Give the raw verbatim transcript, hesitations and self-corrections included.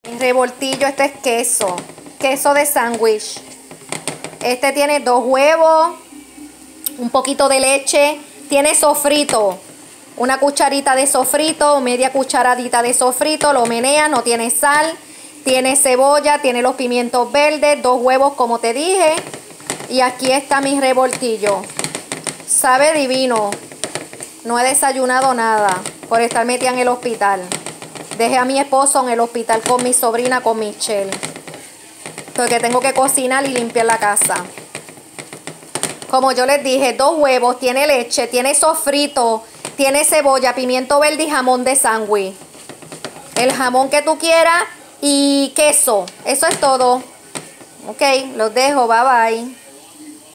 Mi revoltillo, este es queso. Queso de sándwich. Este tiene dos huevos, un poquito de leche, tiene sofrito. Una cucharita de sofrito, media cucharadita de sofrito, lo menea, no tiene sal, tiene cebolla, tiene los pimientos verdes, dos huevos como te dije. Y aquí está mi revoltillo. Sabe divino. No he desayunado nada por estar metida en el hospital. Dejé a mi esposo en el hospital con mi sobrina, con Michelle. Porque tengo que cocinar y limpiar la casa. Como yo les dije, dos huevos, tiene leche, tiene sofrito, tiene cebolla, pimiento verde y jamón de sándwich. El jamón que tú quieras y queso. Eso es todo. Ok, los dejo. Bye bye.